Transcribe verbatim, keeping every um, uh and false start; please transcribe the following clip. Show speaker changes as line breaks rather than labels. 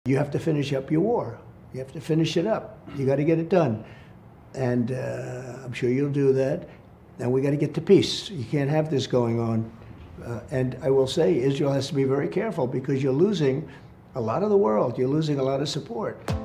You have to finish up your war. You have to finish it up. You got to get it done. And uh, I'm sure you'll do that. And we got to get to peace. You can't have this going on. Uh, and I will say, Israel has to be very careful because you're losing a lot of the world. You're losing a lot of support.